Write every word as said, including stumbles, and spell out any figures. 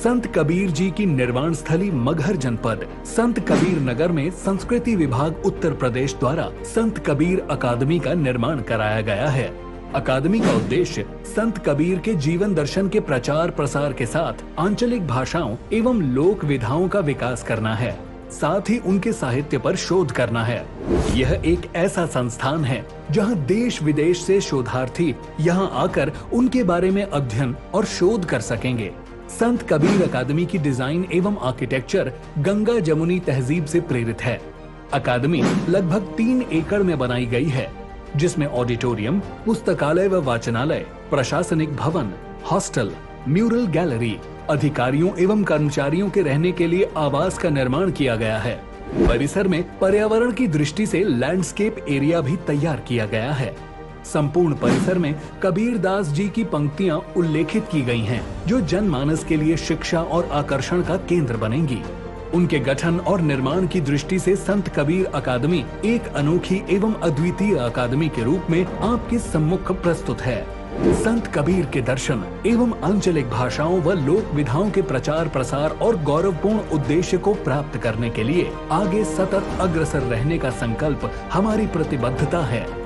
संत कबीर जी की निर्वाण स्थली मगहर जनपद संत कबीर नगर में संस्कृति विभाग उत्तर प्रदेश द्वारा संत कबीर अकादमी का निर्माण कराया गया है। अकादमी का उद्देश्य संत कबीर के जीवन दर्शन के प्रचार प्रसार के साथ आंचलिक भाषाओं एवं लोक विधाओं का विकास करना है, साथ ही उनके साहित्य पर शोध करना है। यह एक ऐसा संस्थान है जहां देश विदेश से शोधार्थी यहां आकर उनके बारे में अध्ययन और शोध कर सकेंगे। संत कबीर अकादमी की डिजाइन एवं आर्किटेक्चर गंगा जमुनी तहजीब से प्रेरित है। अकादमी लगभग तीन एकड़ में बनाई गई है, जिसमें ऑडिटोरियम, पुस्तकालय व वाचनालय, प्रशासनिक भवन, हॉस्टल, म्यूरल गैलरी, अधिकारियों एवं कर्मचारियों के रहने के लिए आवास का निर्माण किया गया है। परिसर में पर्यावरण की दृष्टि से लैंडस्केप एरिया भी तैयार किया गया है। संपूर्ण परिसर में कबीर दास जी की पंक्तियां उल्लेखित की गई हैं, जो जनमानस के लिए शिक्षा और आकर्षण का केंद्र बनेंगी। उनके गठन और निर्माण की दृष्टि से संत कबीर अकादमी एक अनोखी एवं अद्वितीय अकादमी के रूप में आपके सम्मुख प्रस्तुत है। संत कबीर के दर्शन एवं आंचलिक भाषाओं व लोक विधाओं के प्रचार प्रसार और गौरवपूर्ण उद्देश्य को प्राप्त करने के लिए आगे सतत अग्रसर रहने का संकल्प हमारी प्रतिबद्धता है।